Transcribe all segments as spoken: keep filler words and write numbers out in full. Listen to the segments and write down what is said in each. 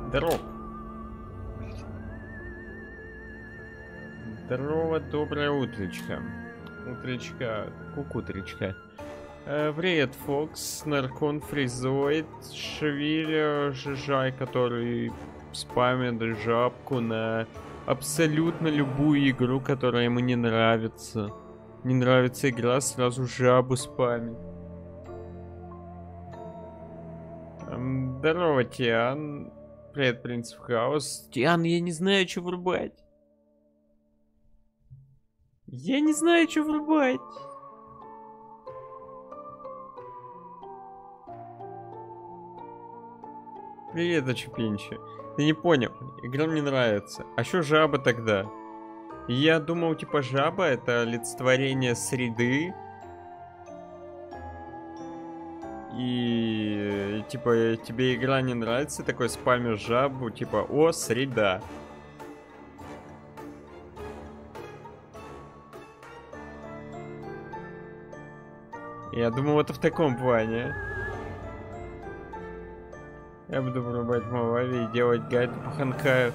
Здорово. Здорово, доброе утречко. Утречка, кукутречка. Э, привет, Фокс, Наркон, Фризоид, Швиль, Жижай, который спамит жабку на абсолютно любую игру, которая ему не нравится. Не нравится игра, сразу жабу спамит. Эм, здорово, Тиан. Привет, Принцип Хаус. Тиан, я не знаю, что врубать. Я не знаю, что врубать. Привет, Очупинчи. Ты не понял, игра мне нравится. А что жаба тогда? Я думал, типа, жаба это олицетворение среды. И, типа, тебе игра не нравится, такой спамишь жабу, типа, о, среда. Я думал, это в таком плане. Я буду врубать Малави и делать гайды по Ханкаю.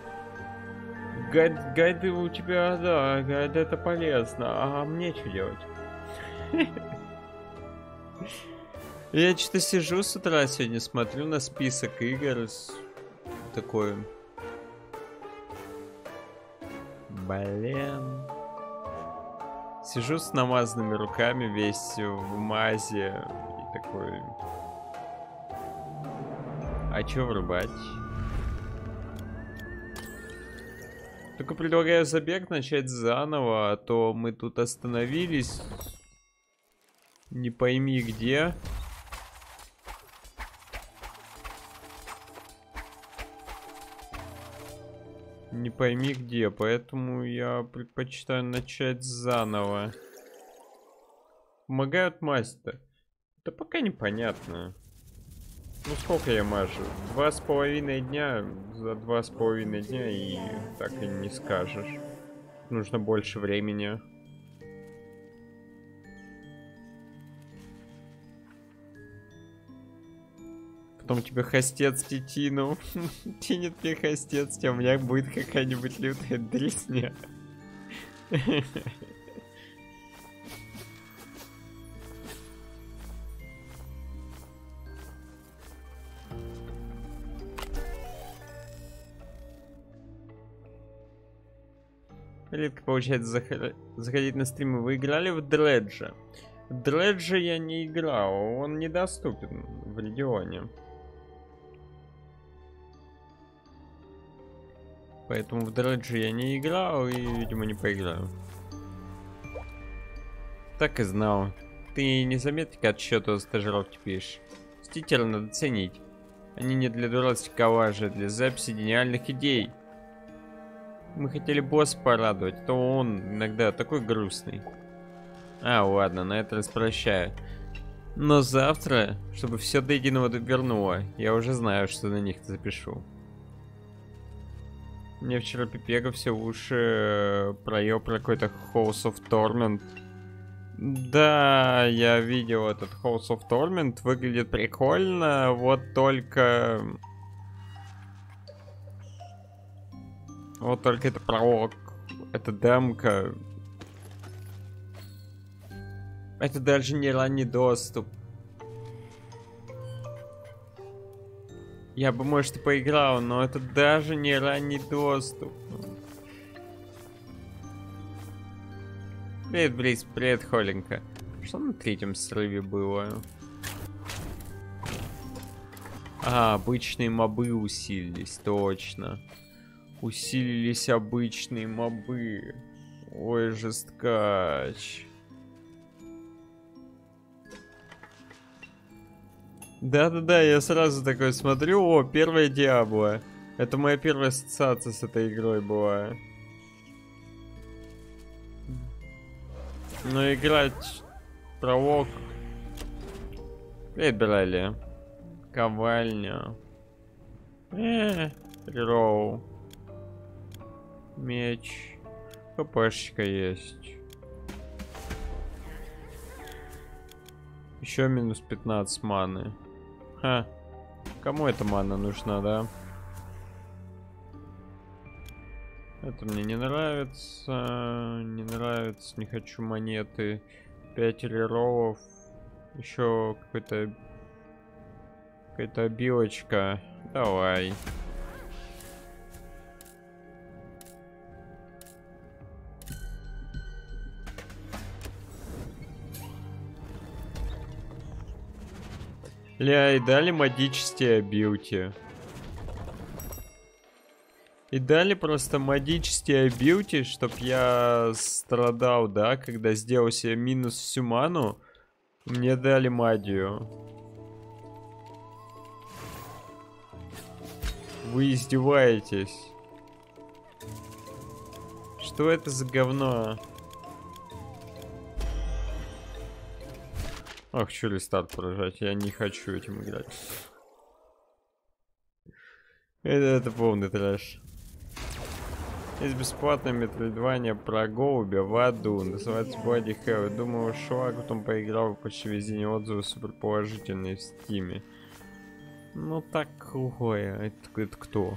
Гайд, гайды у тебя, да, гайды это полезно. А мне что делать? Я что-то сижу с утра сегодня, смотрю на список игр. Такой... Блин. Сижу с намазанными руками, весь в мазе. И такой... А чё врубать? Только предлагаю забег начать заново, а то мы тут остановились. Не пойми где. Не пойми где, поэтому я предпочитаю начать заново. Помогают мастер. Да пока непонятно. Ну сколько я мажу? Два с половиной дня. За два с половиной дня и так и не скажешь. Нужно больше времени. Потом тебе хостец тетину. Тянет мне хостец, а у меня будет какая-нибудь лютая дресня. Редко получается заход... заходить на стримы. Вы играли в Дреджа? В Дреджа я не играл, он недоступен в регионе. Поэтому в Дреджа я не играл и, видимо, не поиграю. Так и знал. Ты не заметки отсчета стажировки пишешь. Мстителя надо ценить. Они не для дурацких коллажей, а для записи гениальных идей. Мы хотели босса порадовать, а то он иногда такой грустный. А, ладно, на это распрощаю. Но завтра, чтобы все до единого вернуло, я уже знаю, что на них запишу. Мне вчера Пипега все уши проел про какой-то House of Torment. Да, я видел этот House of Torment, выглядит прикольно, вот только... Вот только это пролог, это демка. Это даже не ранний доступ. Я бы, может, и поиграл, но это даже не ранний доступ. Привет, Брис, привет, Холенька. Что на третьем срыве было? А, обычные мобы усилились, точно. Усилились обычные мобы. Ой, жесткач. Да-да-да, я сразу такой смотрю, о, первая Диабло. Это моя первая ассоциация с этой игрой была. Но играть пролог... Привет, Брали. Ковальня. Эээ, Роу. Меч. ХПшечка есть. Еще минус пятнадцать маны. Ха. Кому эта мана нужна, да? Это мне не нравится. Не нравится. Не хочу монеты. пять реролов. Еще какой-то... Какая-то обилочка. Давай. Ля, и дали магические обилки. И дали просто магические абилти, чтоб я страдал, да, когда сделал себе минус всю ману. Мне дали магию. Вы издеваетесь. Что это за говно? Ах, что рестарт поражать? Я не хочу этим играть. Это, это полный трэш. Есть бесплатное метроидвания про голубя в аду. Называется Bloody Hell. Думаю, шла, потом поиграл, почти весь день отзывы супер положительные в стиме. Ну такое. Это, это кто?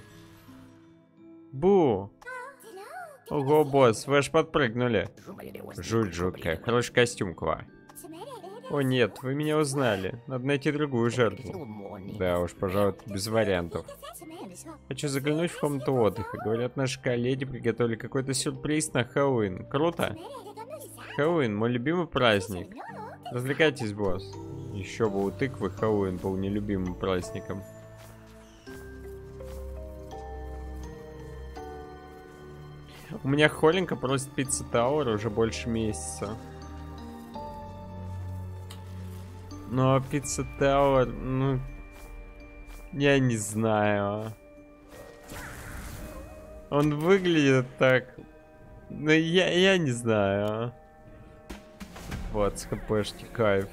Бу! Ого, босс, вы аж подпрыгнули. Жуть жуткая. Хороший костюм, Ква. О нет, вы меня узнали. Надо найти другую жертву. Да уж, пожалуй, без вариантов. Хочу заглянуть в комнату отдыха. Говорят, наши коллеги приготовили какой-то сюрприз на Хэллоуин. Круто. Хэллоуин, мой любимый праздник. Развлекайтесь, босс. Еще бы у тыквы Хэллоуин был нелюбимым праздником. У меня Холенька просит пиццу Тауэр уже больше месяца. Но пицца Тауэр, ну... Я не знаю. Он выглядит так... Ну, я, я не знаю. Вот, с хпшки кайф.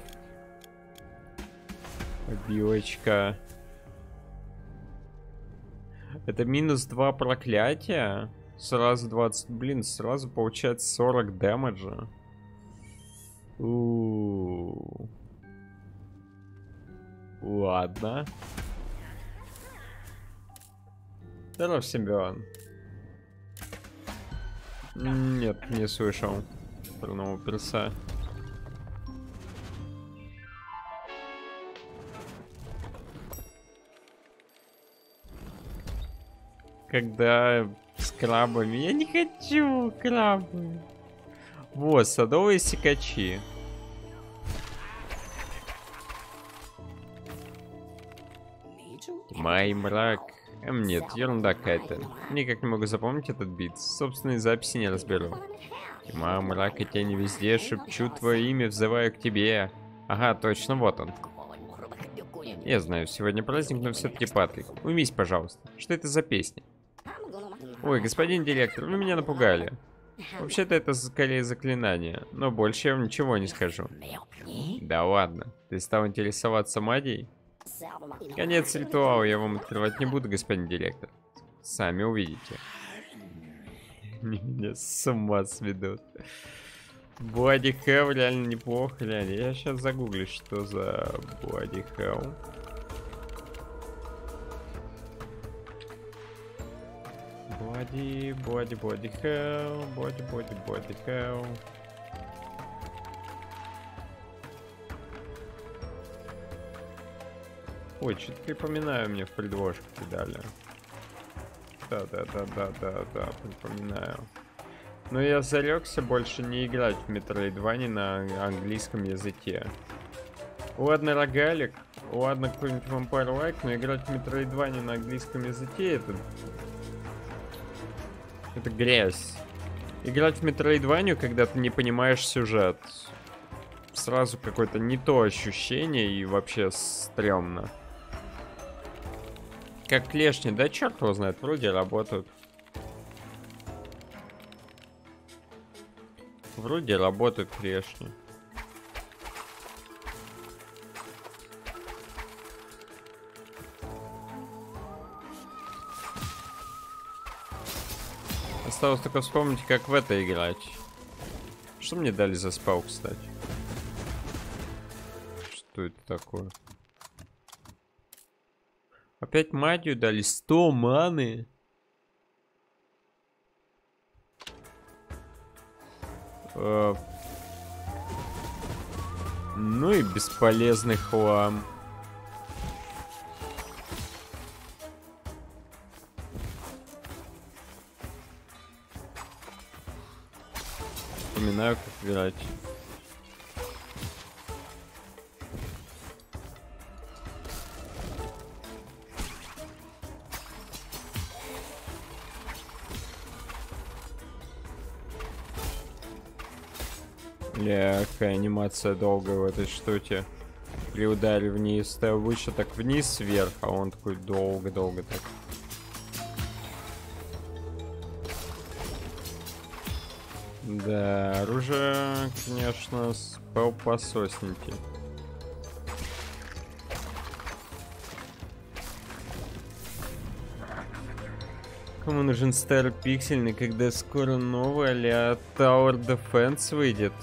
Обилочка. Это минус два проклятия. Сразу двадцать, блин, сразу получается сорок дэмэджа. У-у-у. Ладно. Здоров, Симбион. Нет, не слышал про нового перса. Когда с крабами... Я не хочу крабы. Вот, садовые секачи. Май мрак. Эм, нет, ерунда какая-то. Никак не могу запомнить этот бит. Собственные записи не разберу. Тьма, мрак, и тени везде. Шепчу твое имя, взываю к тебе. Ага, точно, вот он. Я знаю, сегодня праздник, но все-таки Патрик. Уймись, пожалуйста. Что это за песня? Ой, господин директор, вы меня напугали. Вообще-то это скорее заклинание, но больше я вам ничего не скажу. Да ладно, ты стал интересоваться магией? Конец ритуала я вам открывать не буду, господин директор. Сами увидите. Меня с ума сведут. Bloody Hell реально неплохо, реально. Я сейчас загуглю, что за Bloody Hell. Bloody, Bloody, Bloody Hell, Bloody, Bloody, Bloody Hell. Ой, что-то припоминаю, мне в предложке дали. Да-да-да-да-да-да, припоминаю. Но я зарекся больше не играть в Metroidvania на английском языке. Ладно, рогалик, ладно, какой-нибудь Vampire Like, но играть в Metroidvania на английском языке это... Это грязь. Играть в Metroidvania, когда ты не понимаешь сюжет. Сразу какое-то не то ощущение и вообще стрёмно. Как клешни, да черт его знает, вроде работают. Вроде работают клешни. Осталось только вспомнить, как в это играть. Что мне дали за спал, кстати? Что это такое? Опять магию дали. сто маны. Э, ну и бесполезный хлам. Вспоминаю, как играть. Бля, какая анимация долгая в этой штуке. При ударе вниз, ты выше так вниз, вверх, а он такой долго-долго так. Да, оружие, конечно, спел пососненький. Кому нужен старый пиксельный, когда скоро новый а-ля Tower Defense выйдет?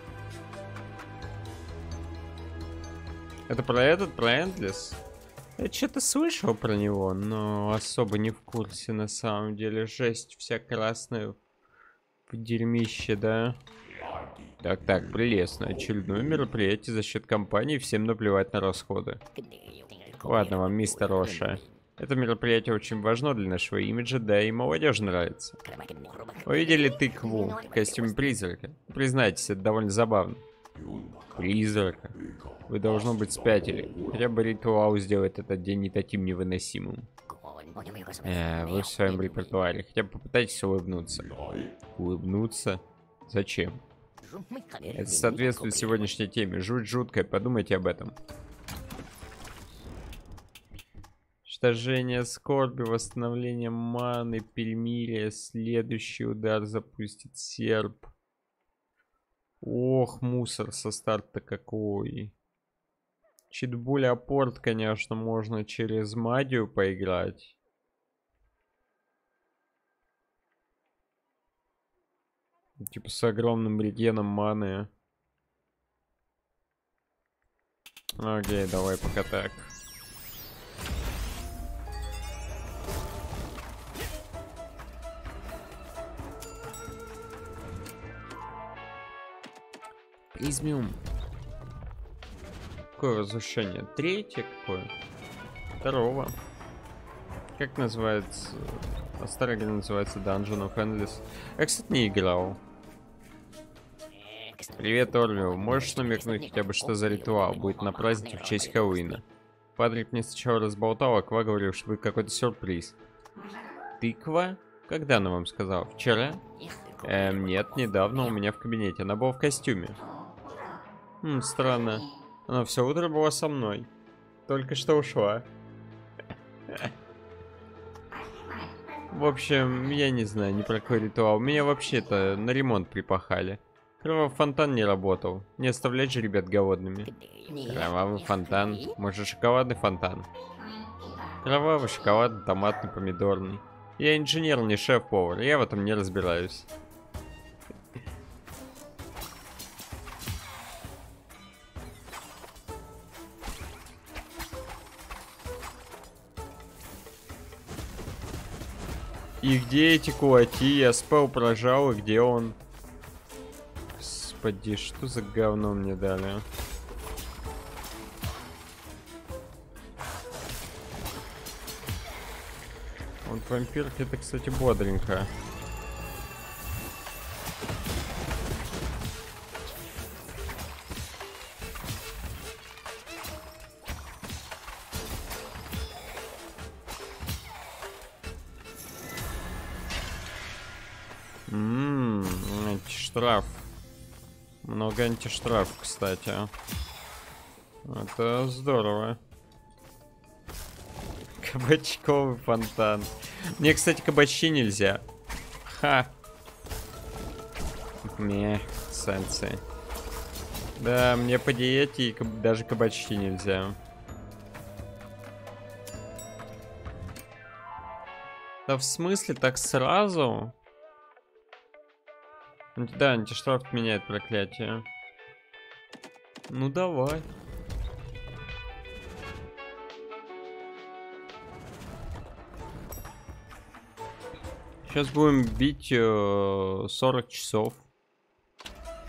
Это про этот, про Endless? Я что-то слышал про него, но особо не в курсе на самом деле. Жесть вся красная в дерьмище, да? Так, так, прелестно. Очередное мероприятие за счет компании, всем наплевать на расходы. Ладно вам, мистер Роша. Это мероприятие очень важно для нашего имиджа, да и молодежи нравится. Вы видели тыкву в костюме призрака? Признайтесь, это довольно забавно. Призрака? Вы, должно быть, спятили. Хотя бы ритуал сделает этот день не таким невыносимым. Э, вы в своем репертуаре. Хотя бы попытайтесь улыбнуться. Улыбнуться? Зачем? Это соответствует сегодняшней теме. Жуть жуткая, подумайте об этом. Уничтожение скорби, восстановление маны, перемирие. Следующий удар запустит серп. Ох, мусор со старта какой. Читбуль апорт, конечно, можно через магию поиграть. Типа с огромным регеном маны. Окей, давай пока так. Призмиум. Какое разрушение? Третье какое? Второго. Как называется? А старая игра называется Dungeon of Endless. Я, кстати, не играл. Привет, Орвилл. Можешь намекнуть хотя бы, что за ритуал будет на празднике в честь Хэллоуина? Патрик мне сначала разболтал, а Ква говорил, что будет какой-то сюрприз. Тыква? Когда она вам сказала? Вчера? Эм, нет, недавно у меня в кабинете. Она была в костюме. Хм, странно. Она все утро была со мной. Только что ушла. В общем, я не знаю, ни про какой ритуал. Меня вообще-то на ремонт припахали. Кровавый фонтан не работал. Не оставлять же ребят голодными. Кровавый фонтан. Может, шоколадный фонтан? Кровавый, шоколадный, томатный, помидорный. Я инженер, не шеф-повар. Я в этом не разбираюсь. И где эти кулаки? Я спел, прожал, и где он? Господи, что за говно мне дали? Вот вампирки, это, кстати, бодренько. Ммм, антиштраф. Много антиштраф, кстати. Это здорово. Кабачковый фонтан. Мне, кстати, кабачки нельзя. Ха. Не, санкции. Да, мне по диете и каб... даже кабачки нельзя. Да в смысле, так сразу? Да, антиштраф отменяет проклятие. Ну давай. Сейчас будем бить э, сорок часов.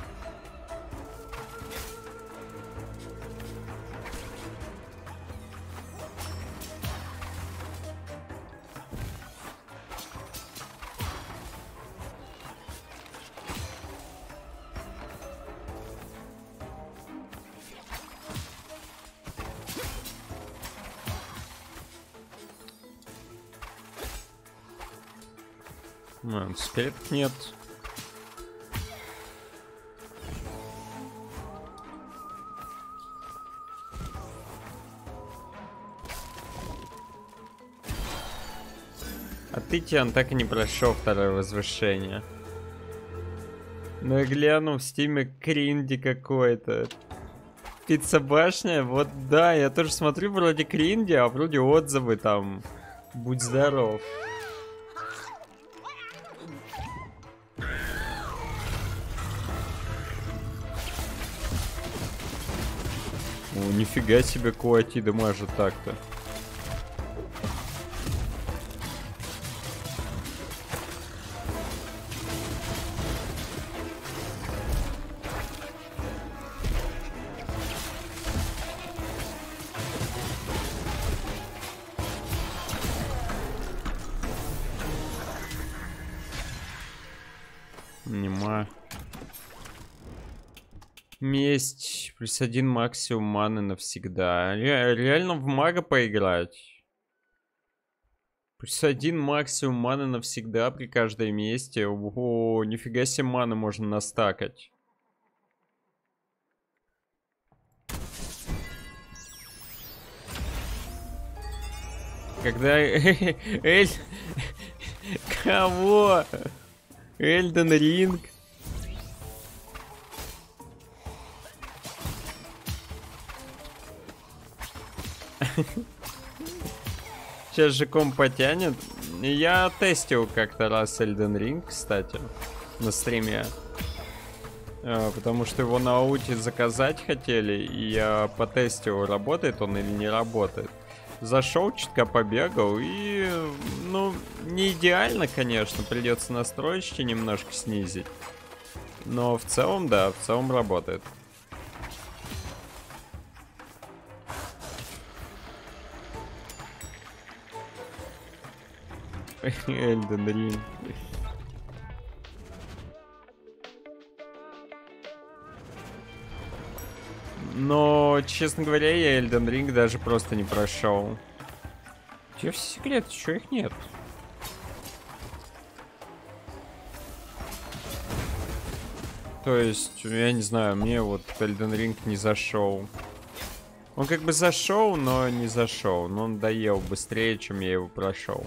А, скелетов нет. А ты, Тиан, так и не прошел второе возвышение. Ну я гляну в стиме кринди какой-то. Пицца башня, вот да, я тоже смотрю, вроде кринди, а вроде отзывы там. Будь здоров. О, нифига себе Куати дамажит так-то. Нема. Месть. Плюс один максимум маны навсегда. Ре реально в мага поиграть. Плюс один максимум маны навсегда при каждой мести. Ого, нифига себе маны можно настакать. Когда... Эль... Кого? Эльден Ринг. Сейчас же комп потянет. Я тестил как-то раз Эльден Ринг, кстати, на стриме. А, потому что его на ауте заказать хотели, и я потестил, работает он или не работает. Зашел, чутка побегал, и, ну, не идеально, конечно, придется настройки немножко снизить. Но в целом, да, в целом работает. Эльден Ринг. Но, честно говоря, я Эльден Ринг даже просто не прошел. Где все секреты? Чего их нет? То есть, я не знаю, мне вот Эльден Ринг не зашел. Он как бы зашел, но не зашел. Но он доел быстрее, чем я его прошел.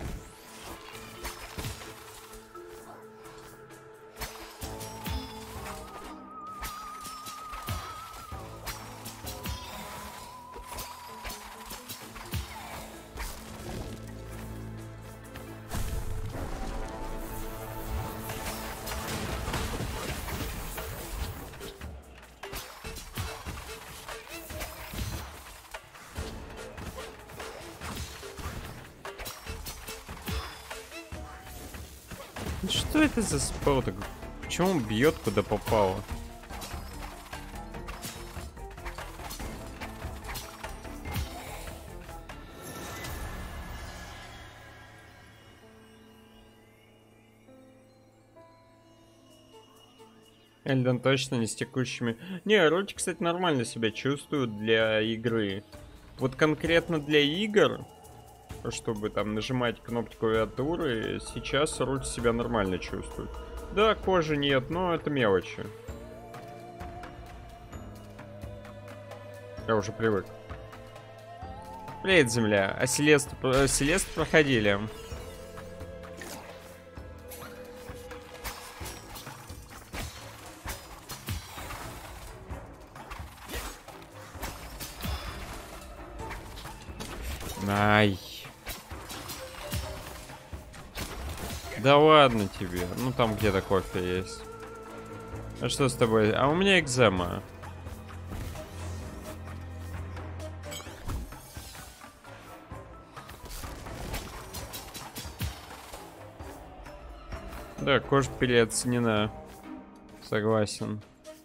Что это за спел такой? Почему он бьет, куда попало? Эльден точно не с текущими. Не, роли, кстати, нормально себя чувствуют для игры. Вот конкретно для игр, чтобы там нажимать кнопки клавиатуры, сейчас руль себя нормально чувствует. Да, кожи нет, но это мелочи. Я уже привык. Привет, земля. А Селест, Селест проходили. Ай. Да ладно тебе. Ну там где-то кофе есть. А что с тобой? А у меня экзема. Да, кожа переоценена. Согласен.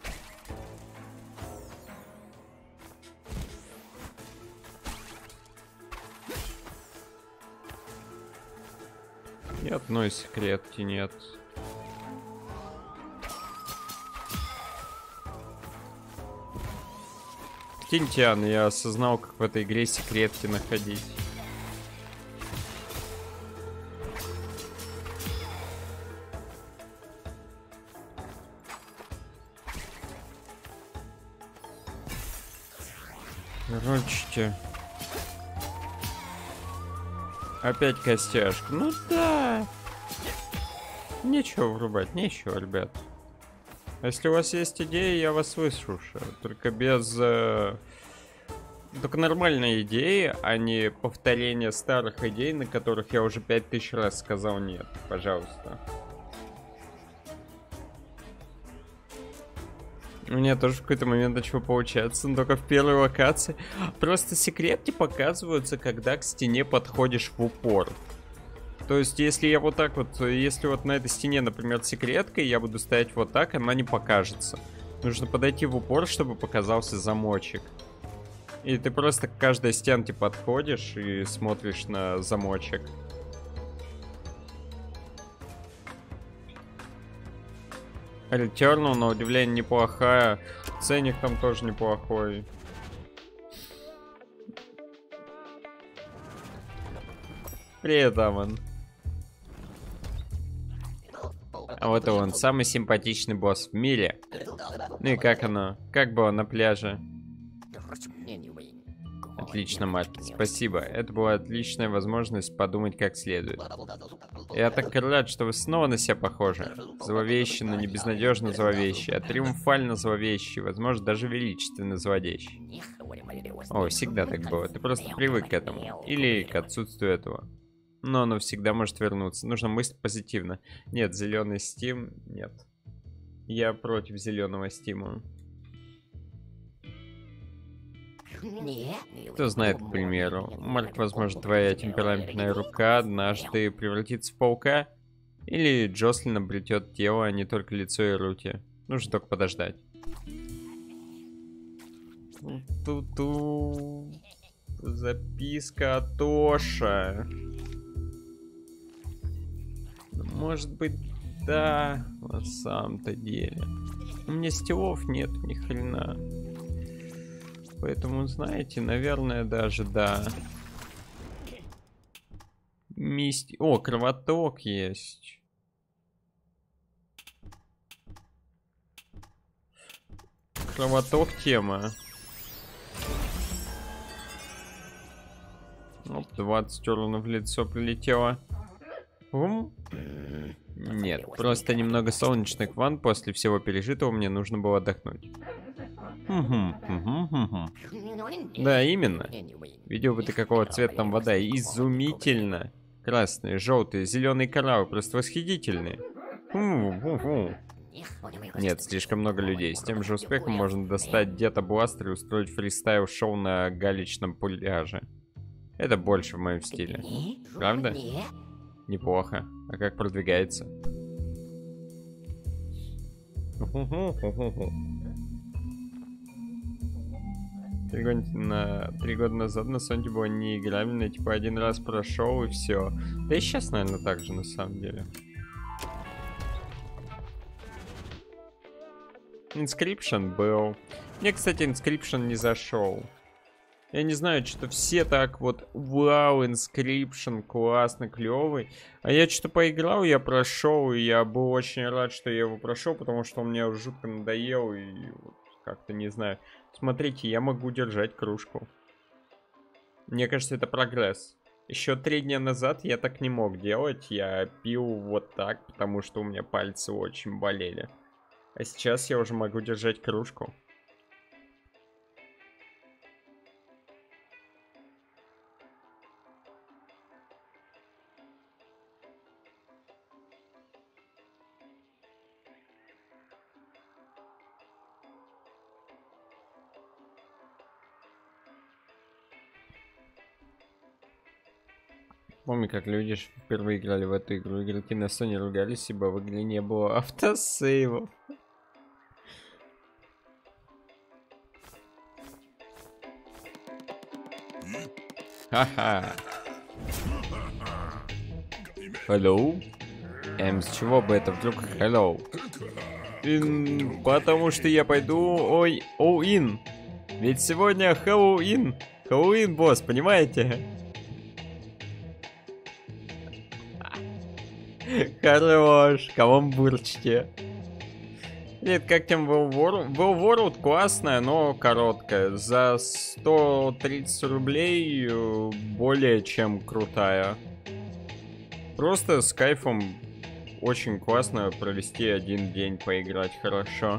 Ни одной секретки нет. Тинтиан, я осознал, как в этой игре секретки находить. Короче. Опять костяшка. Ну да. Нечего врубать, нечего, ребят. Если у вас есть идеи, я вас выслушаю. Только без... Э... Только нормальные идеи, а не повторение старых идей, на которых я уже пять тысяч раз сказал нет. Пожалуйста. У меня тоже в какой-то момент начало получаться, но только в первой локации. Просто секреты показываются, когда к стене подходишь в упор. То есть, если я вот так вот, если вот на этой стене, например, секретка, и я буду стоять вот так, она не покажется. Нужно подойти в упор, чтобы показался замочек. И ты просто к каждой стенке подходишь и смотришь на замочек. Returnal, на удивление, неплохая. Ценник там тоже неплохой. Привет, Аман. А вот и он, самый симпатичный босс в мире. Ну и как оно? Как было на пляже? Отлично, Марк, спасибо. Это была отличная возможность подумать как следует. Я так рад, что вы снова на себя похожи. Зловещий, но не безнадежно зловещий, а триумфально зловещий, возможно, даже величественно зловещий. О, всегда так было. Ты просто привык к этому. Или к отсутствию этого. Но оно всегда может вернуться. Нужно мыслить позитивно. Нет, зеленый Steam, нет. Я против зеленого Стима. Кто знает, к примеру, Марк, возможно, твоя темпераментная рука однажды превратится в паука, или Джослин обретет тело, а не только лицо и руки. Нужно только подождать. Ту-ту. Записка от Тоша. Может быть, да, на самом-то деле. У меня стилов нет ни хрена. Поэтому, знаете, наверное, даже да. Мисти... О, кровоток есть. Кровоток тема. Оп, двадцать уронов в лицо прилетело. Ум? Нет, просто немного солнечных ванн после всего пережитого мне нужно было отдохнуть. Угу, угу, угу. Да, именно. Видел бы ты, какого цвета там вода. Изумительно. Красные, желтые, зеленые кораллы. Просто восхитительные. Фу-фу-фу. Нет, слишком много людей. С тем же успехом можно достать где-то бластер и устроить фристайл-шоу на галечном пляже. Это больше в моем стиле. Правда? Неплохо. А как продвигается? Три года, на... Три года назад на Сонде было неиграбельно, типа один раз прошел и все. Да и сейчас, наверное, так же на самом деле. Inscription был. Мне, кстати, Inscription не зашел. Я не знаю, что все так вот, вау, Inscription, классно, клевый. А я что-то поиграл, я прошел, и я был очень рад, что я его прошел, потому что он мне жутко надоел, и вот как-то не знаю. Смотрите, я могу держать кружку. Мне кажется, это прогресс. Еще три дня назад я так не мог делать, я пил вот так, потому что у меня пальцы очень болели. А сейчас я уже могу держать кружку. Помню, как люди впервые играли в эту игру. Игроки на Sony ругались, ибо в игре не было автосейвов. Ха-ха. Hello? Эм, с чего бы это вдруг hello? Ин, потому что я пойду... Ой, оу-ин. Ведь сегодня Хэллоуин. Хэллоуин, босс, понимаете? Хорош, кого бурчите. Нет, как тем World? World классная, но короткая. За сто тридцать рублей более чем крутая. Просто с кайфом очень классно провести один день, поиграть хорошо.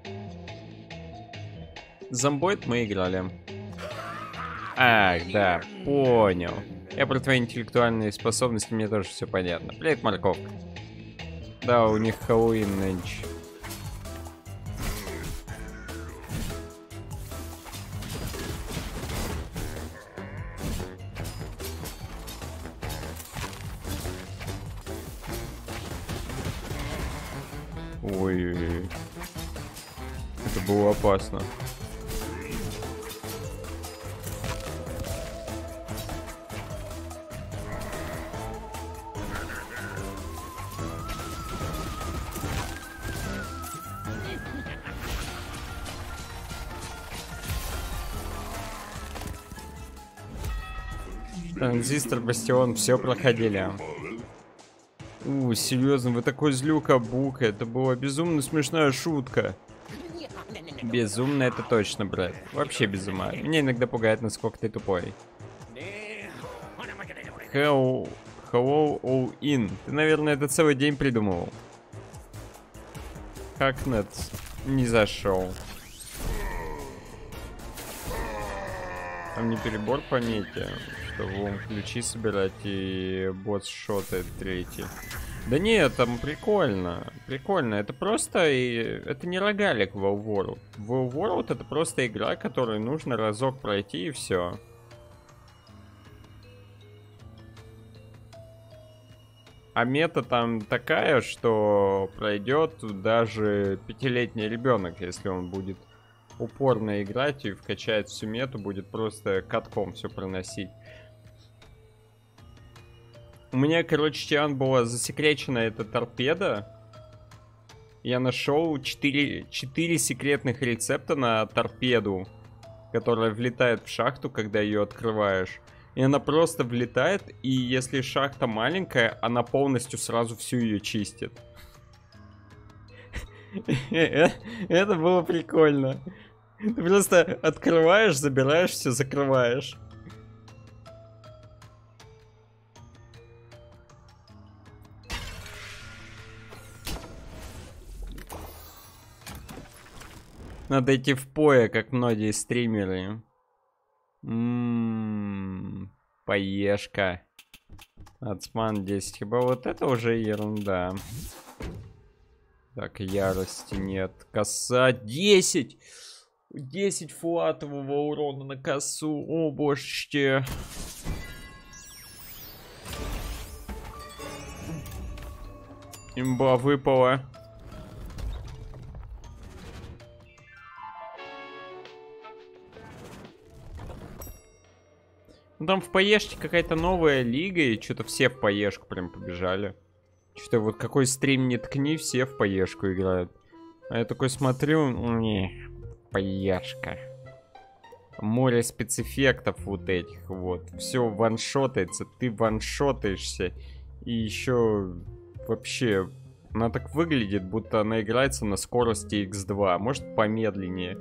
Зомбоид мы играли. Ах, да, понял. Я про твои интеллектуальные способности, мне тоже все понятно. Блядь, морковка. Да, у них Хэллоуин нынче. Ой-ой-ой. Это было опасно. Транзистор, Бастион, все проходили. У, серьезно, вы такой злюка, Бука. Это была безумно смешная шутка. Безумно это точно, брат. Вообще без ума. Меня иногда пугает, насколько ты тупой. Hello, hello, all in. Ты, наверное, это целый день придумывал. Хакнет не зашел. Там не перебор по мете, что вон ключи собирать и босс шотает третий. Да нет, там прикольно. Прикольно. Это просто... И... Это не рогалик в WoW World. В WoW World это просто игра, которую нужно разок пройти и все. А мета там такая, что пройдет даже пятилетний ребенок, если он будет упорно играть и вкачает всю мету, будет просто катком все проносить. У меня, короче, Тиан была засекречена эта торпеда. Я нашел четыре, четыре секретных рецепта на торпеду, которая влетает в шахту, когда ее открываешь. И она просто влетает, и если шахта маленькая, она полностью сразу всю ее чистит. Это было прикольно. Ты просто открываешь, забираешь все, закрываешь. Надо идти в пое, как многие стримеры. Ммм, поешка. Ацман десять хп. Вот это уже ерунда. Так, ярости нет. Коса десять. десять флатового урона на косу. О, божечки. Имба выпала. Ну там в поешке какая-то новая лига, и что-то все в поешку прям побежали. Что-то вот какой стрим не ткни, все в поешку играют. А я такой смотрю, не, поешка. Море спецэффектов вот этих вот. Все ваншотается, ты ваншотаешься. И еще вообще, она так выглядит, будто она играется на скорости икс два. Может помедленнее.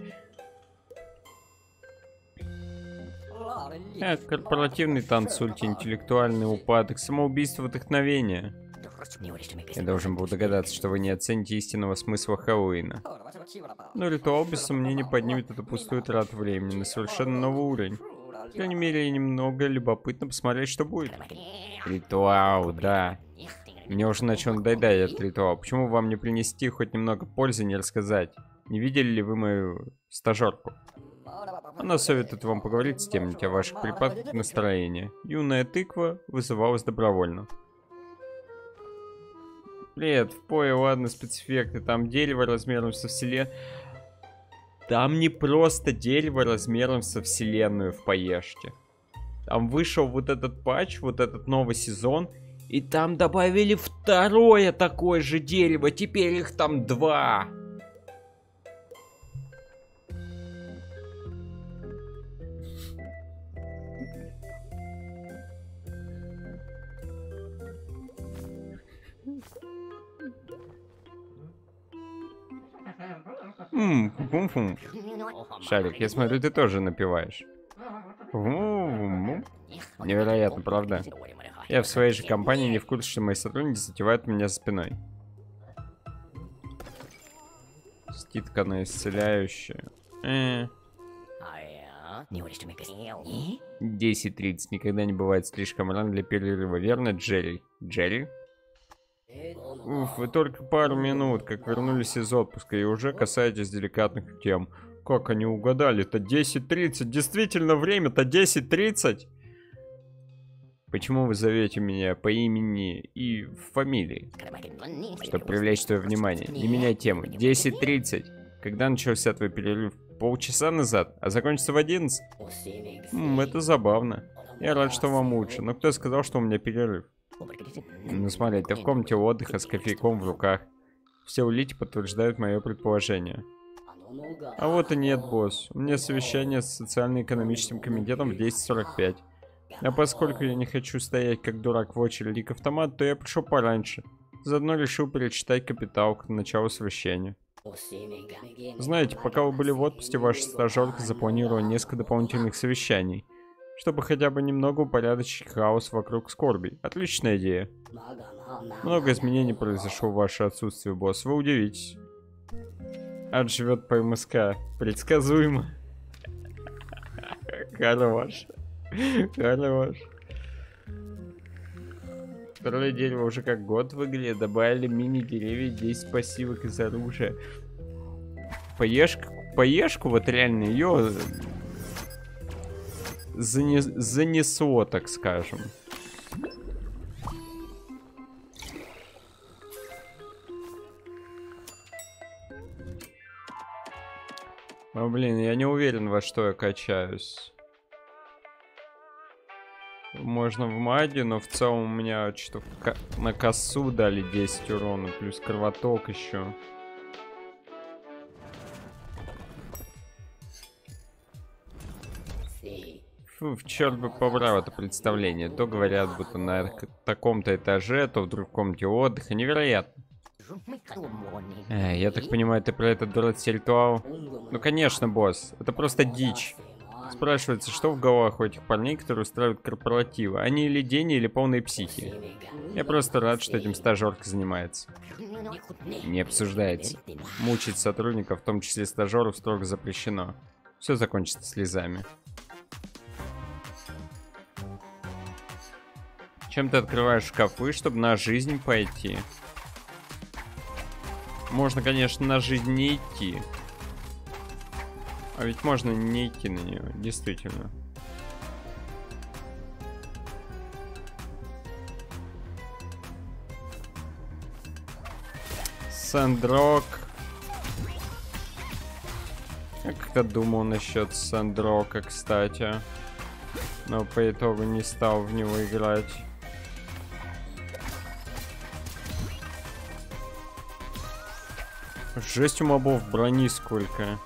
Э, корпоративный танцульт, интеллектуальный упадок, самоубийство, вдохновение. Я должен был догадаться, что вы не оцените истинного смысла Хэллоуина. Но ритуал, без сомнения, поднимет эту пустую трату времени на совершенно новый уровень. По крайней мере, немного любопытно посмотреть, что будет. Ритуал, да. Мне уже начал надоедать этот ритуал. Почему вам не принести хоть немного пользы, не рассказать? Не видели ли вы мою стажерку? Она советует вам поговорить с кем-нибудь о ваших припадках настроения. Юная тыква вызывалась добровольно. Привет, в пое, ладно, спецэффекты. Там дерево размером со вселенную. Там не просто дерево размером со вселенную в поешке. Там вышел вот этот патч, вот этот новый сезон. И там добавили второе такое же дерево. Теперь их там два. Ммм, фум-фум. Шарик, я смотрю, ты тоже напиваешь. Фум-фум. Невероятно, правда? Я в своей же компании не в курсе, что мои сотрудники затевают меня за спиной. Скидка на исцеляющую. Э. десять тридцать. Никогда не бывает слишком рано для перерыва, верно, Джерри? Джерри? Уф, вы только пару минут, как вернулись из отпуска, и уже касаетесь деликатных тем. Как они угадали-то? десять тридцать. Действительно, время-то десять тридцать. Почему вы зовете меня по имени и фамилии? Чтобы привлечь твое внимание. Не меняй тему. десять тридцать. Когда начался твой перерыв? Полчаса назад, а закончится в одиннадцать? М, это забавно. Я рад, что вам лучше, но кто сказал, что у меня перерыв? Ну смотри, ты в комнате отдыха с кофейком в руках. Все улики подтверждают мое предположение. А вот и нет, босс. У меня совещание с социально-экономическим комитетом в десять сорок пять. А поскольку я не хочу стоять как дурак в очереди к автомату, то я пришел пораньше. Заодно решил перечитать капитал к началу совещания. Знаете, пока вы были в отпуске, ваша стажерка запланировала несколько дополнительных совещаний, чтобы хотя бы немного упорядочить хаос вокруг скорби. Отличная идея. Много изменений произошло в ваше отсутствие, босс. Вы удивитесь. Ад живет по МСК. Предсказуемо. Хорош. Хорош. Второе дерево уже как год выглядит. Добавили мини-деревья, десять пассивок из оружия. Поешку, поешку вот реально ее занес, занесло, так скажем. О, блин, я не уверен, во что я качаюсь. Можно в маде, но в целом у меня что-то на косу дали десять урона, плюс кровоток еще. Фу, в черт бы побрал это представление. То говорят, будто на таком-то этаже, то в другом комнате отдыха. Невероятно. Э, я так понимаю, ты про этот дурацкий ритуал? Ну конечно, босс. Это просто дичь. Спрашивается, что в головах у этих парней, которые устраивают корпоративы? Они или лени, или полные психи. Я просто рад, что этим стажерка занимается. Не обсуждается. Мучить сотрудников, в том числе стажеров, строго запрещено. Все закончится слезами. Чем ты открываешь шкафы, чтобы на жизнь пойти? Можно, конечно, на жизнь не идти. А ведь можно не идти на нее, действительно. Сандрок. Я как-то думал насчет Сандрока, кстати. Но по итогу не стал в него играть. Жесть, у мобов брони сколько.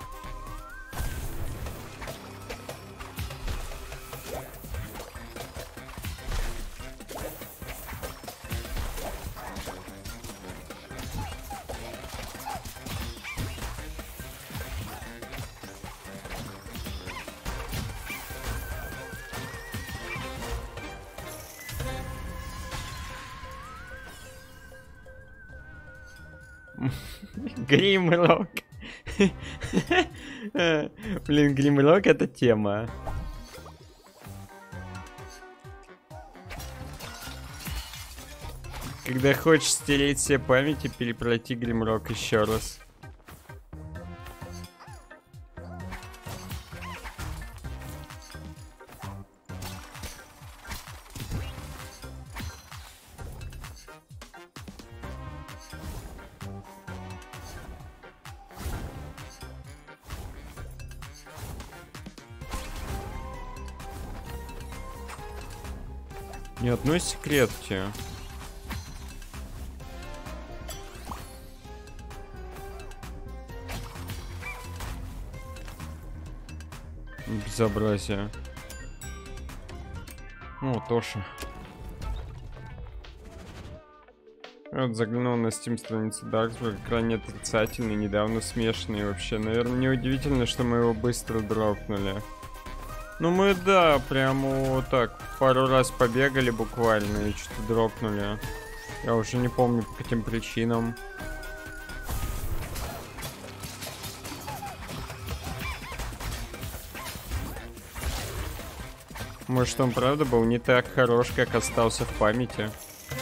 Гримрок. Блин, Гримрок это тема. Когда хочешь стереть все памяти, перепройти Гримрок еще раз. Ни одной секретки. Безобразие. О, Тоша. Вот заглянул на Steam страницу Darksburg, крайне отрицательный, недавно смешанный вообще. Наверное, неудивительно, что мы его быстро дропнули. Ну мы, да, прямо вот так пару раз побегали буквально и что-то дропнули. Я уже не помню по каким причинам. Может, он правда был не так хорош, как остался в памяти.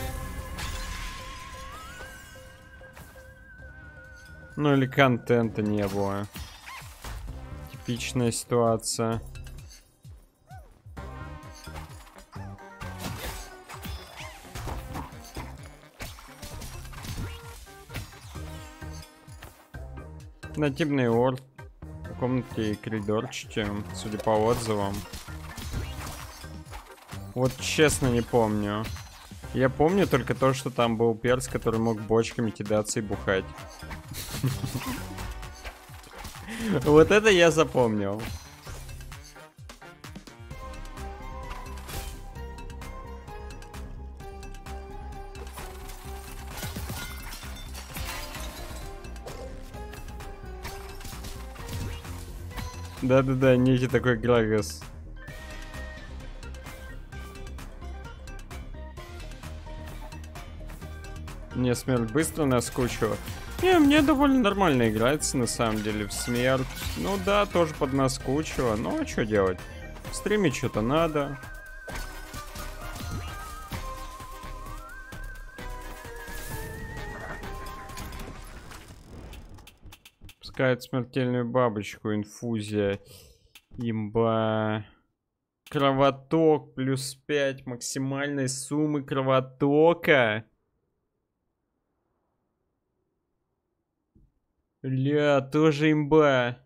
Ну или контента не было. Типичная ситуация. Нативный орд. В комнате и коридорчике, судя по отзывам. Вот честно не помню. Я помню только то, что там был перс, который мог бочками кидаться и бухать. Вот это я запомнил. Да-да-да, некий такой Грагас. Мне смерть быстро наскучила. Не, мне довольно нормально играется, на самом деле, в смерть. Ну да, тоже поднаскучила. Ну, а что делать? В стриме что-то надо. Пускает смертельную бабочку, инфузия. Имба. Кровоток плюс пять максимальной суммы кровотока. Ля, тоже имба.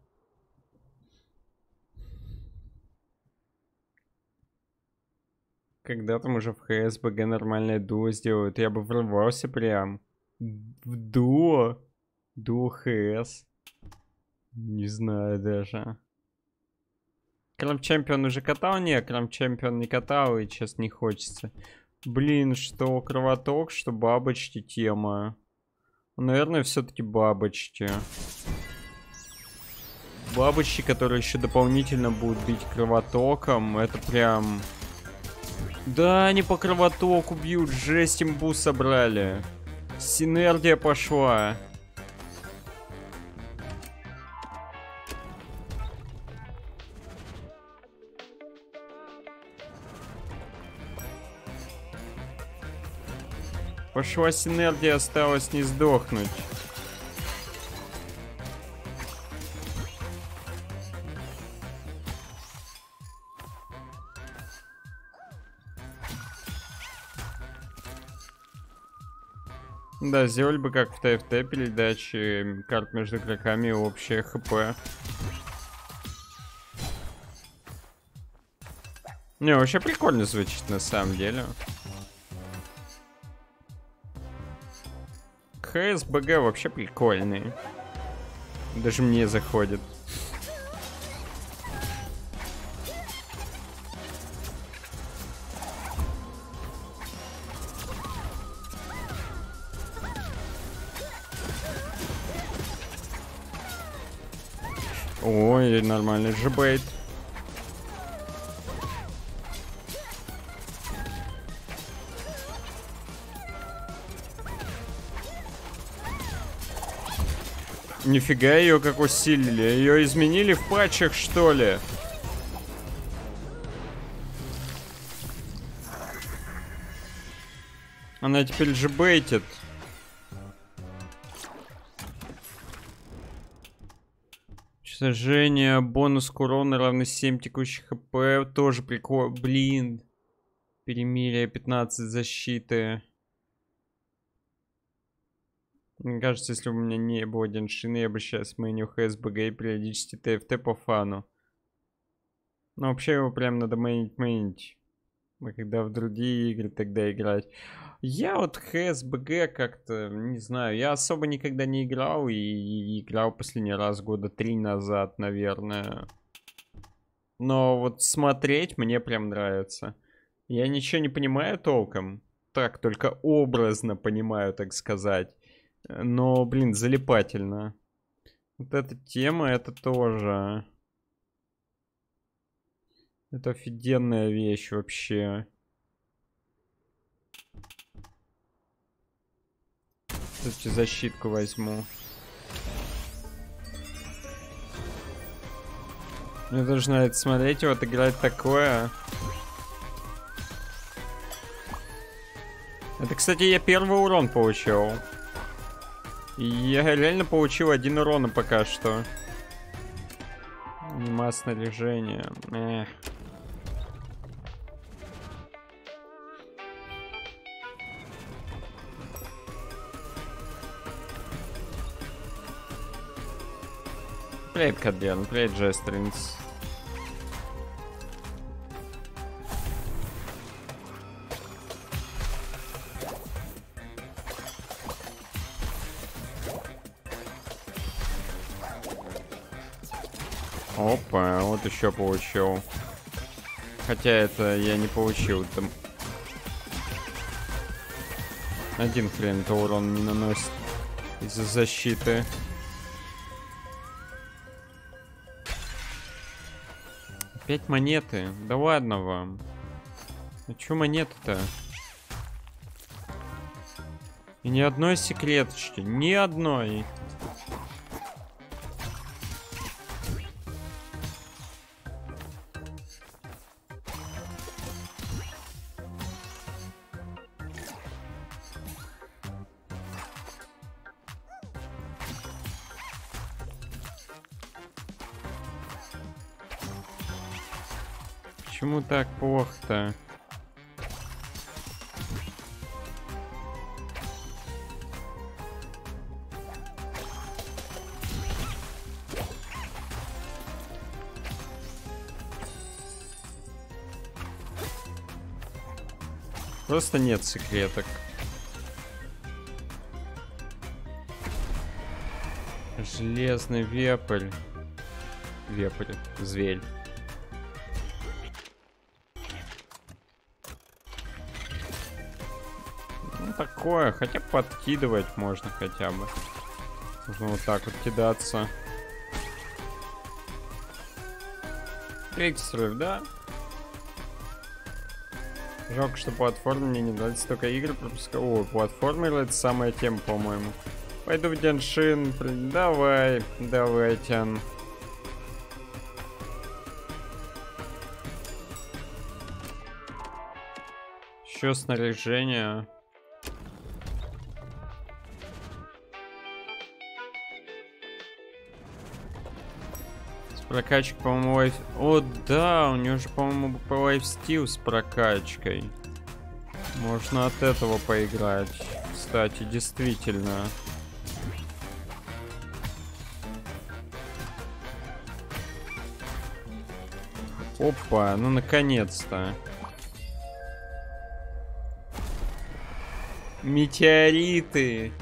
Когда там уже в ХС БГ нормальное дуо сделают, я бы врывался прям. В дуо? Дуо ХС? Не знаю даже. Крам Чемпион уже катал? Не, Крам Чемпион не катал, и сейчас не хочется. Блин, что кровоток, что бабочки тема. Наверное, все-таки бабочки. Бабочки, которые еще дополнительно будут бить кровотоком. Это прям... Да, они по кровотоку бьют. Жесть, имбу собрали. Синергия пошла. Пошла синергия, осталось не сдохнуть. Да, сделали бы как в ТФТ передачи карт между игроками и общее ХП. Не, вообще прикольно звучит на самом деле. ХС БГ вообще прикольный. Даже мне заходит. Ой, нормальный же бейт. Нифига ее как усилили. Ее изменили в патчах, что ли? Она теперь же бейтит. Сожжение, бонус к урону равный семь текущих хп. Тоже прикольно. Блин. Перемирие, пятнадцать защиты. Мне кажется, если бы у меня не было Деншины, я бы сейчас мэнил ХС БГ и периодически ТФТ по фану. Но вообще его прям надо мэнить, мэнить. Мы когда в другие игры тогда играть. Я вот ХС БГ как-то, не знаю, я особо никогда не играл. И, и играл последний раз года три назад, наверное. Но вот смотреть мне прям нравится. Я ничего не понимаю толком. так, только образно понимаю, так сказать. Но, блин, залипательно. Вот эта тема, это тоже... Это офигенная вещь вообще. Кстати, защитку возьму. Мне даже нравится смотреть, вот играть такое. Это, кстати, я первый урон получил. И я реально получил один урона пока что. Нема снаряжения. Эх. Привет, Кадберн. Привет, Джестринс. Опа, вот еще получил. Хотя это я не получил. Там один хрен-то урон не наносит из-за защиты. Опять монеты. Да ладно вам. А чё монеты-то? И ни одной секреточки. Ни одной. Почему так плохо-то? Просто нет секреток. Железный вепрь. Вепрь. Зверь. Ну такое, хотя подкидывать можно хотя бы. Можно вот так вот кидаться. Третий срыв, да? Жалко, что платформе мне не дали столько игр пропускать. О, платформер это самая тема, по-моему. Пойду в Геншин. Давай, давай, Тян. Еще снаряжение. Прокачка, по-моему, лайф... О, да, у него же, по-моему, по лайфстил с прокачкой. Можно от этого поиграть. Кстати, действительно. Опа, ну наконец-то. Метеориты.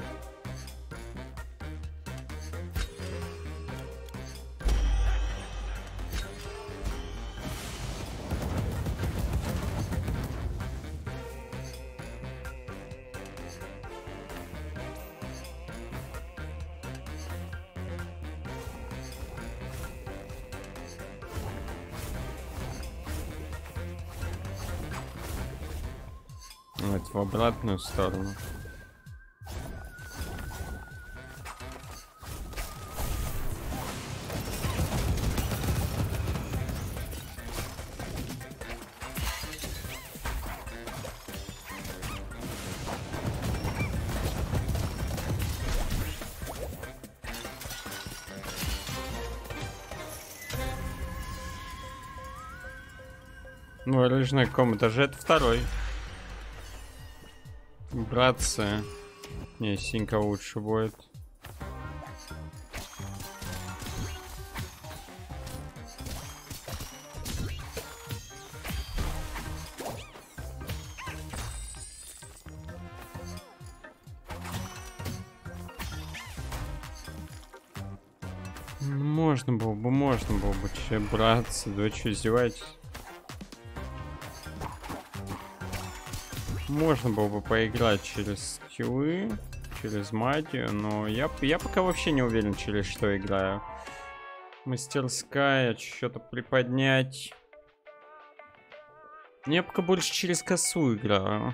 Вот в обратную сторону. Ну, оружие на каком этаже? Это второй. Братцы. Не, синька лучше будет. Можно было бы, можно было бы. Че, братцы, да вы что, издеваетесь? Можно было бы поиграть через скиллы, через магию, но я, я пока вообще не уверен, через что играю. Мастерская, что-то приподнять. Я пока больше через косу играю.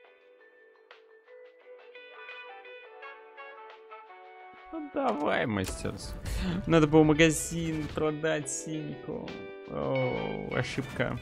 Ну давай, мастерс. Надо было магазин продать синьку. О, ошибка.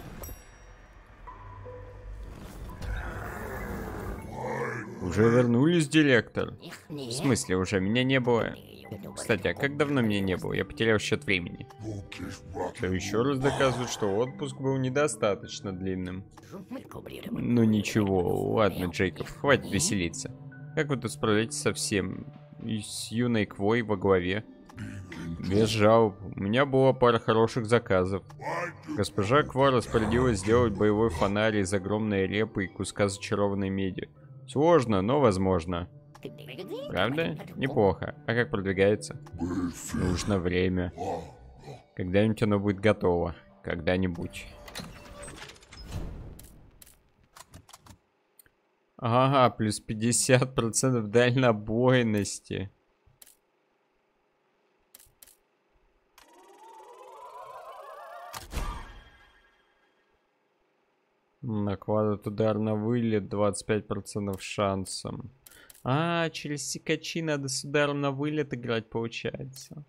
Уже вернулись, директор? В смысле, уже меня не было? Кстати, а как давно меня не было? Я потерял счет времени. Что еще раз доказывает, что отпуск был недостаточно длинным. Ну ничего, ладно, Джейкоб, хватит веселиться. Как вы тут справляетесь со всем? И с юной Квой во главе? Без жалоб. У меня была пара хороших заказов. Госпожа Ква распорядилась сделать боевой фонарь из огромной репы и куска зачарованной меди. Сложно, но возможно. Правда? Неплохо. А как продвигается? Нужно время. Когда-нибудь оно будет готово. Когда-нибудь. Ага, плюс пятьдесят процентов дальнобойности. Накладывает удар на вылет двадцать пять процентов шансом. А, через секачи надо с ударом на вылет играть, получается.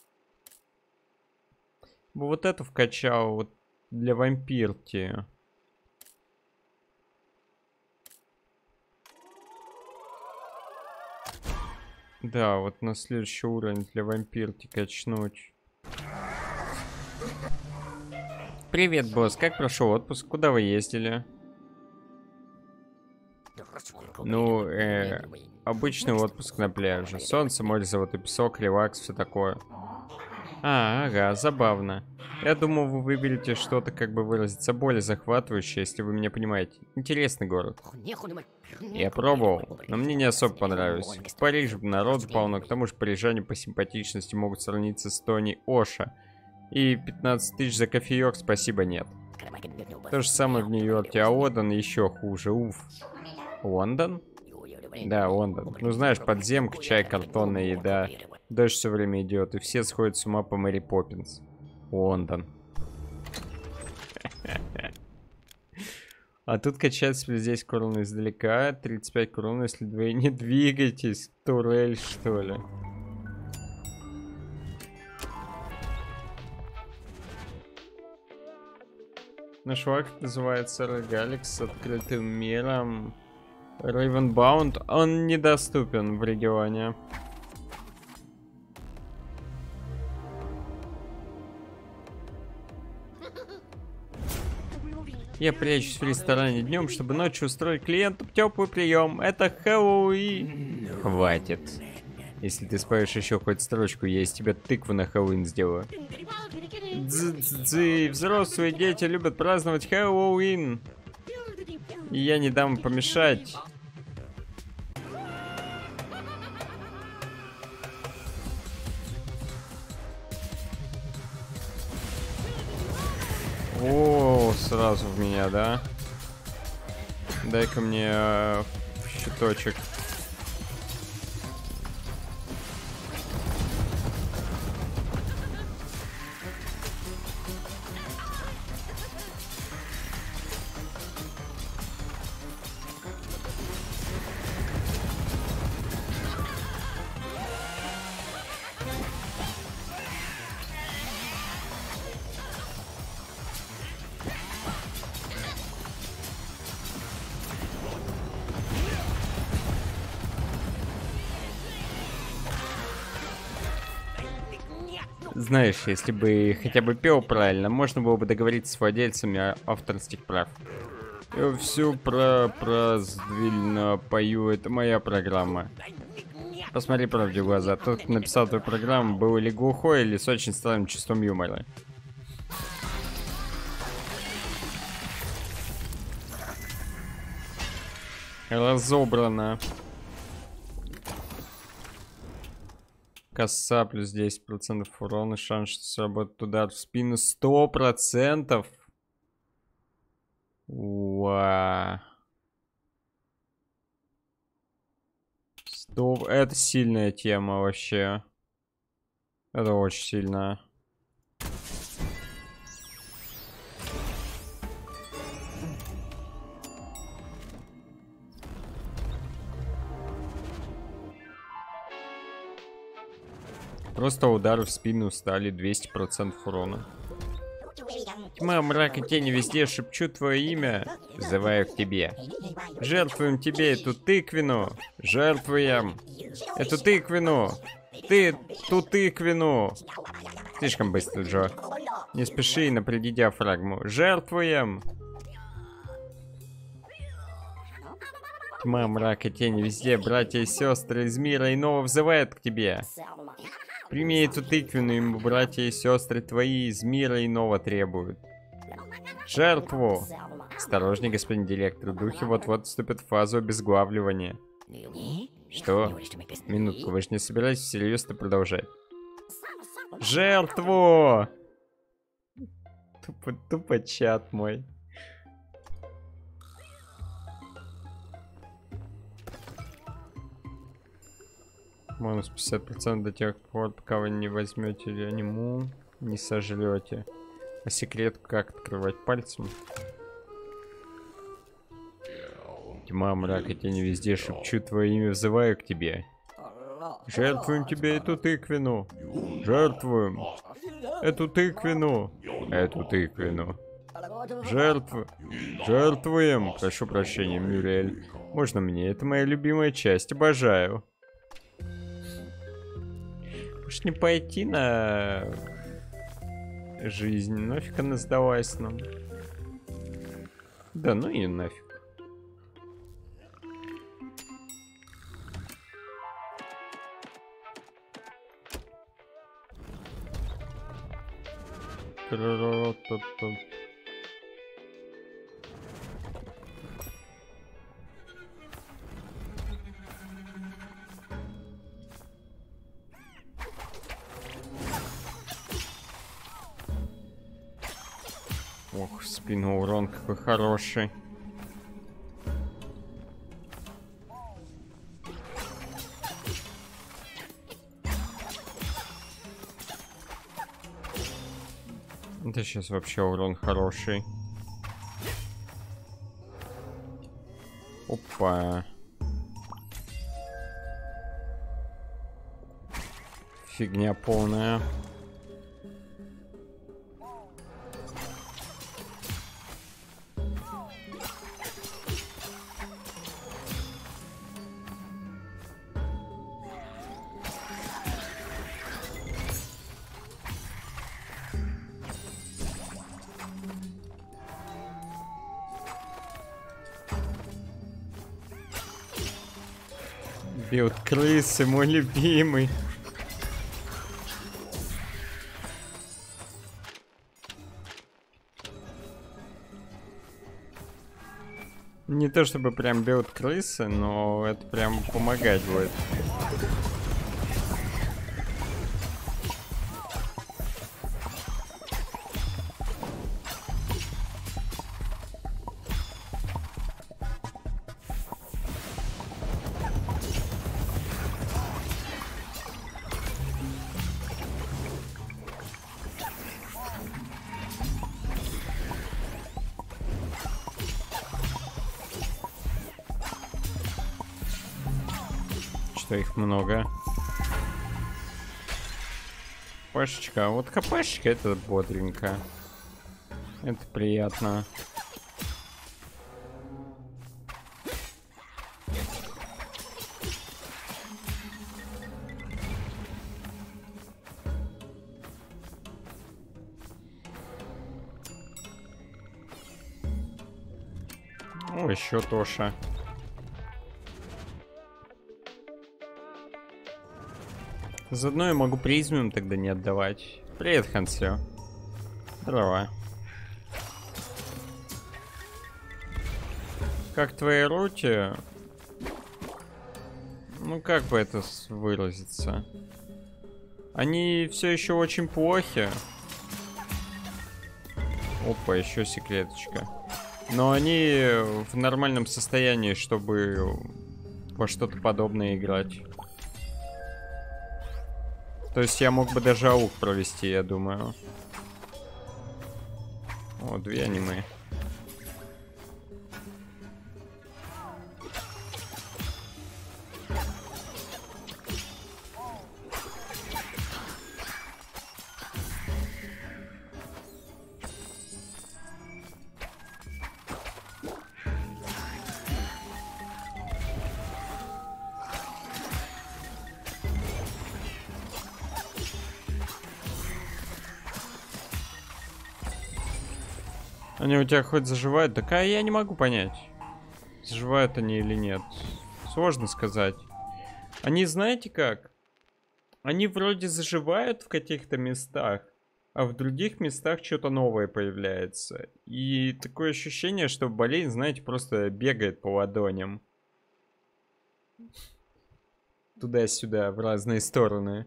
Вот эту вкачал вот для вампирки. Да, вот на следующий уровень для вампирки качнуть. Привет, босс, как прошел отпуск? Куда вы ездили? Ну, э, обычный отпуск на пляже. Солнце, море, золотой песок, релакс, все такое. А, ага, забавно. Я думал, вы выберете что-то, как бы выразиться, более захватывающее, если вы меня понимаете. Интересный город. Я пробовал, но мне не особо понравилось. В Париже народу полно, к тому же парижане по симпатичности могут сравниться с Тони Оша. И пятнадцать тысяч за кофеек, спасибо, нет. То же самое в Нью-Йорке, а Лондон еще хуже, уф. Лондон? Да, Лондон. Ну знаешь, подземка, чай, картонная еда. Дождь все время идет, и все сходят с ума по Мэри Поппинс. Лондон. А тут качается здесь курон издалека. тридцать пять курон, если вы не двигаетесь. Турель, что ли? Наш вак называется Рогалик с открытым миром. Ravenbound. Он недоступен в регионе. Я прячусь в ресторане днем, чтобы ночью устроить клиенту теплый прием. Это Хэллоуин. Хватит. Если ты споешь еще хоть строчку, я из тебя тыкву на Хэллоуин сделаю. Дз-дз-дз. Взрослые дети любят праздновать Хэллоуин. И я не дам помешать. О, сразу в меня, да? Дай-ка мне э, щиточек. Знаешь, если бы хотя бы пел правильно, можно было бы договориться с владельцами авторских прав. Я все про прозвильно пою, это моя программа. Посмотри правде в глаза, тот, кто написал твою программу, был или глухой, или с очень странным чувством юмора. Разобрано. Коса плюс десять процентов урона, шанс, что сработает удар в спину сто процентов. Уа. То это сильная тема вообще. Это очень сильная. Просто удары в спину стали двести процентов урона. Тьма, мрак и тени везде, шепчу твое имя, взываю к тебе. Жертвуем тебе эту тыквину, жертвуем эту тыквину, ты ту тыквину. Слишком быстро, Джо. Не спеши, напряги диафрагму. Жертвуем. Тьма, мрак и тени везде, братья и сестры из мира иного взывают к тебе. Прими эту тыквину, ему братья и сестры твои из мира иного требуют. Жертву! Осторожней, господин директор, духи вот-вот вступят в фазу обезглавливания. Что? Минутку, вы же не собираетесь всерьез-то продолжать? Жертву! Тупо, тупо чат мой. Минус пятьдесят процентов до тех пор, пока вы не возьмете реаниму, не сожрете. А секрет, как открывать пальцем? Тьма, мрак и тени везде, шепчу твое имя, взываю к тебе. Жертвуем тебе эту тыквину. Жертвуем эту тыквину. Эту тыквину. Жертву. Жертвуем. Прошу прощения, Мюрель. Можно мне? Это моя любимая часть. Обожаю. Может не пойти на жизнь? Нафиг она сдалась нам. Да ну и нафиг. Ох, в спину урон какой хороший. Это сейчас вообще урон хороший. Опа. Фигня полная. Билд крысы, мой любимый. Не то чтобы прям билд крысы, но это прям помогать будет. Что их много. Хпшечка. А вот хпшечка это бодренько. Это приятно. О, еще Тоша. Заодно я могу призмем тогда не отдавать. Привет, Хансио. Здорово. Как твои руки? Ну как бы это выразиться? Они все еще очень плохи. Опа, еще секреточка. Но они в нормальном состоянии, чтобы во что-то подобное играть. То есть я мог бы даже аук провести, я думаю. О, две аниме. Они у тебя хоть заживают? Так а я не могу понять, заживают они или нет. Сложно сказать. Они, знаете как? Они вроде заживают в каких-то местах, а в других местах что-то новое появляется. И такое ощущение, что болезнь, знаете, просто бегает по ладоням. Туда-сюда, в разные стороны.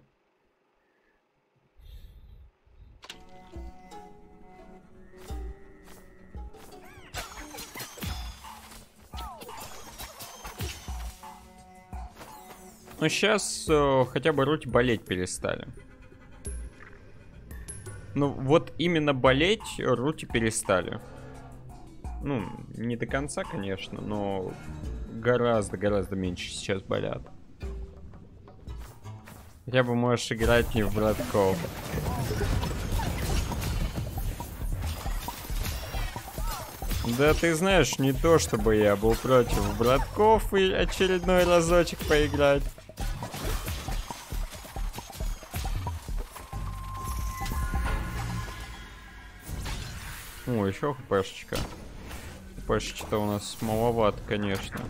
Но сейчас э, хотя бы руки болеть перестали. Ну, вот именно болеть руки перестали. Ну, не до конца, конечно, но гораздо-гораздо меньше сейчас болят. Хотя бы можешь играть не в братков. Да ты знаешь, не то чтобы я был против братков и очередной разочек поиграть. О, еще хпшечка. Хпшечка-то у нас маловато, конечно.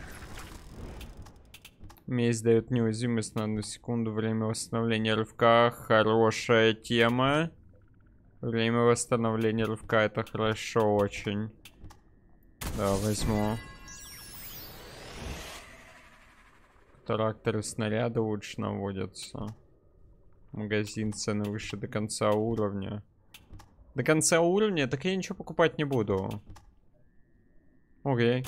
Месть дает неуязвимость на одну секунду. Время восстановления рывка. Хорошая тема. Время восстановления рывка, это хорошо очень. Да, возьму. Тракторы, снаряды лучше наводятся. Магазин, цены выше до конца уровня. До конца уровня? Так я ничего покупать не буду. Окей.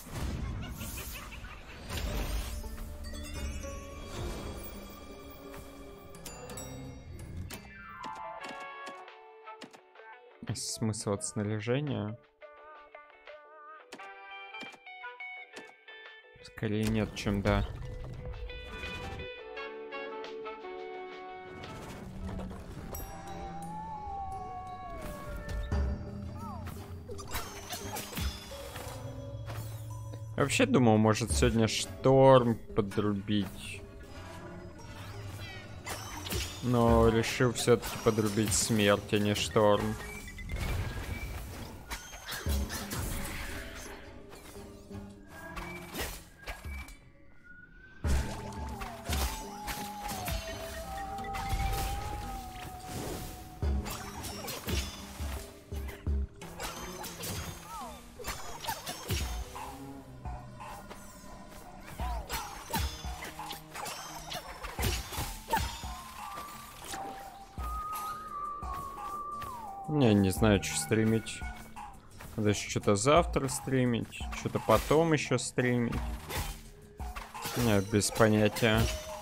Смысл от снаряжения? Скорее нет, чем да. Вообще думал, может сегодня шторм подрубить. Но решил все-таки подрубить смерть, а не шторм. Я не знаю, что стримить. Надо еще что-то завтра стримить, что-то потом еще стримить. Нет, без понятия.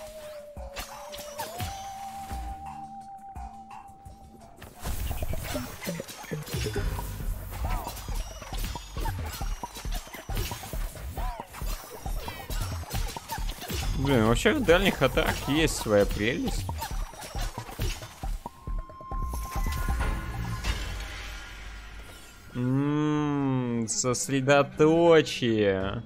Блин, вообще в дальних атаках есть своя прелесть. Ммм, сосредоточие.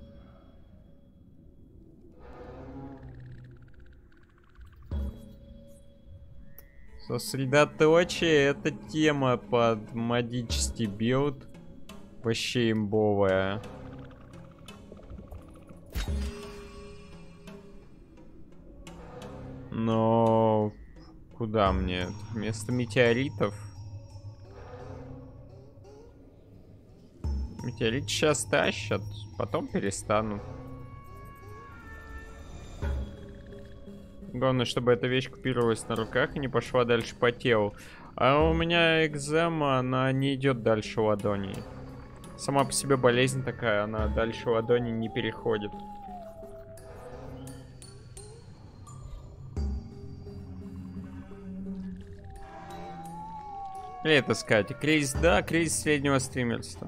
Сосредоточие — это тема под модический билд. Вообще имбовая. Но куда мне? Вместо метеоритов? Метеорит сейчас тащат, потом перестанут. Главное, чтобы эта вещь купировалась на руках и не пошла дальше по телу. А у меня экзема, она не идет дальше ладоней. Сама по себе болезнь такая, она дальше ладони не переходит. Или это сказать? Кризис, да, кризис среднего стримерства.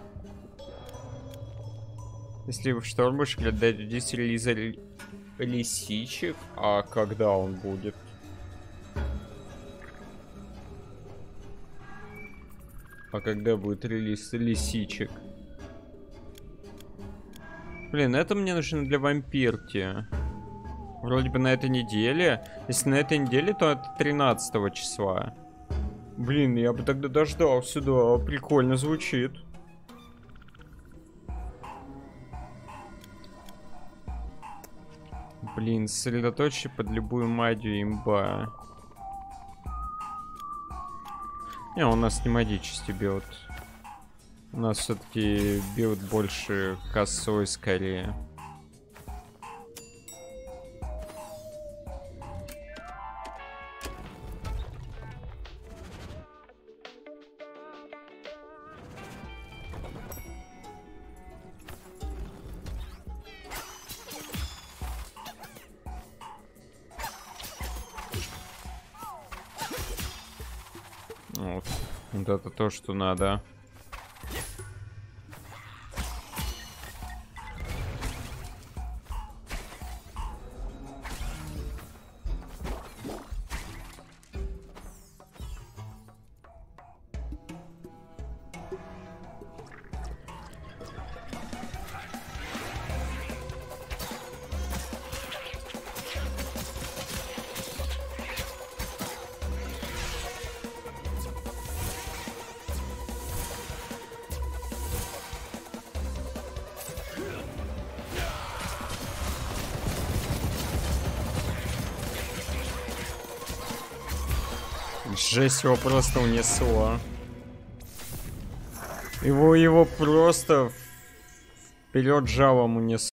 Если в штормбушке дадите релиза лисичек, а когда он будет? А когда будет релиз лисичек? Блин, это мне нужно для вампирки. Вроде бы на этой неделе. Если на этой неделе, то это тринадцатого числа. Блин, я бы тогда дождался, да, прикольно звучит. Блин, сосредоточие под любую магию имба. Не, у нас не магический билд. У нас все-таки билд больше косой скорее. Вот. Вот это то, что надо. Жесть, его просто унесло. Его, его просто вперед жалом унесло.